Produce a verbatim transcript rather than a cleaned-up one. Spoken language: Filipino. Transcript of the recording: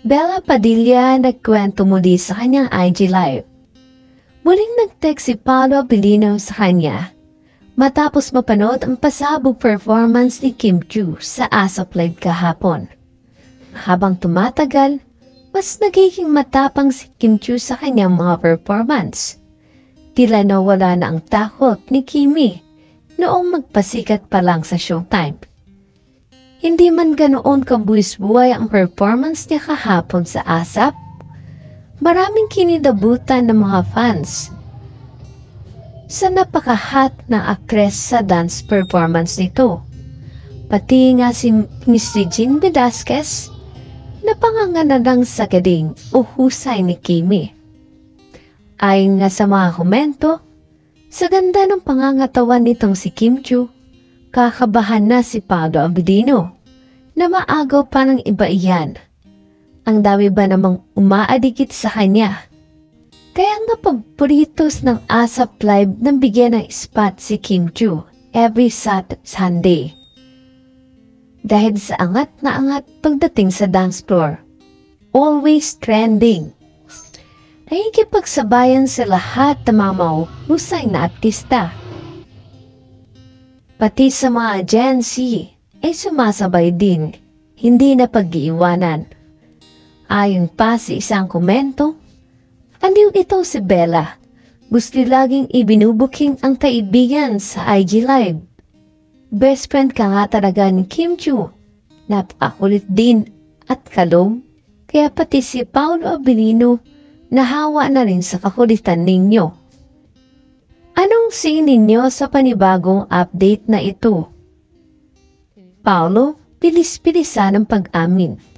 Bella Padilla nagkwento muli sa kanyang I G Live. Muling nag-text si Paolo Abilino sa kanya matapos mapanood ang pasabog performance ni Kim Chiu sa ASAP Live kahapon. Habang tumatagal, mas nagiging matapang si Kim Chiu sa kanyang mga performance. Tila nawala na ang takot ni Kimi noong magpasikat pa lang sa Showtime. Hindi man ganoon kabuwis-buhay ang performance niya kahapon sa ASAP, maraming kinidabutan ng mga fans sa napaka-hot na aktres sa dance performance nito. Pati nga si Miss Regine Velasquez na panganganalang sa gading o husay ni Kimi. Ayon nga sa mga komento, sa ganda ng pangangatawan nitong si Kim Chiu, kakabahan na si Paolo Abilino na maagaw pa ng iba iyan. Ang dami ba namang umaadikit sa kanya? Kaya nga pagboritos ng ASAP Live nang bigyan ng spot si Kim Chiu every Saturday, Sunday. Dahil sa angat na angat pagdating sa dance floor. Always trending. Nakikipagsabayan sa lahat ng mga mahusay na artista. Pati sa mga Gen Z ay sumasabay din, hindi na pag-iiwanan. Ayon pa sa isang komento, aliw ito si Bella. Gusto laging ibinubuking ang kaibigan sa I G Live. Best friend ka nga talaga ni Kim Chiu. Napakakulit din at kalom, kaya pati si Paolo Abilino nahawa na rin sa kakulitan ninyo. Anong sing ninyo sa panibagong update na ito? Paolo, bilis-bilisan ang pag-amin.